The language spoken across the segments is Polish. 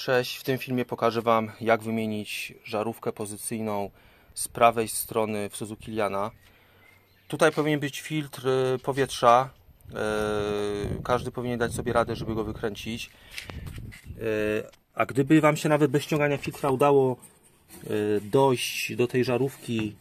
Cześć, w tym filmie pokażę Wam, jak wymienić żarówkę pozycyjną z prawej strony w Suzuki Liana. Tutaj powinien być filtr powietrza. Każdy powinien dać sobie radę, żeby go wykręcić. A gdyby Wam się nawet bez ściągania filtra udało dojść do tej żarówki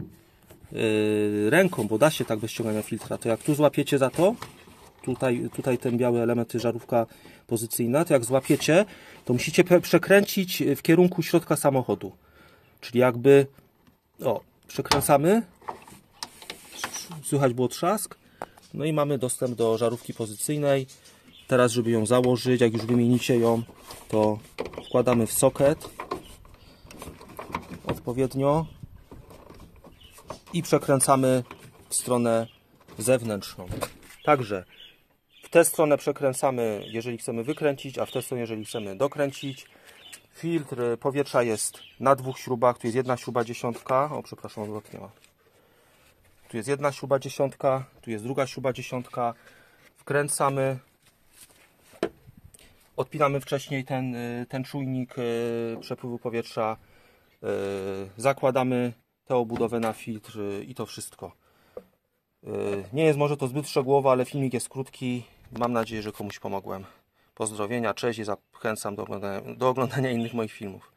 ręką, bo da się tak bez ściągania filtra, to jak tu złapiecie za to, tutaj ten biały element, żarówka pozycyjna, to jak złapiecie, to musicie przekręcić w kierunku środka samochodu. Czyli jakby, przekręcamy, słychać było trzask, no i mamy dostęp do żarówki pozycyjnej. Teraz, żeby ją założyć, jak już wymienicie ją, to wkładamy w soket odpowiednio i przekręcamy w stronę zewnętrzną. Także w tę stronę przekręcamy, jeżeli chcemy wykręcić, a w tę stronę, jeżeli chcemy dokręcić. Filtr powietrza jest na dwóch śrubach. Tu jest jedna śruba dziesiątka. O, przepraszam, odwrotnie ma. Tu jest jedna śruba dziesiątka, tu jest druga śruba dziesiątka. Wkręcamy. Odpinamy wcześniej ten czujnik przepływu powietrza. Zakładamy tę obudowę na filtr i to wszystko. Nie jest może to zbyt szczegółowo, ale filmik jest krótki. Mam nadzieję, że komuś pomogłem. Pozdrowienia, cześć i zachęcam do oglądania innych moich filmów.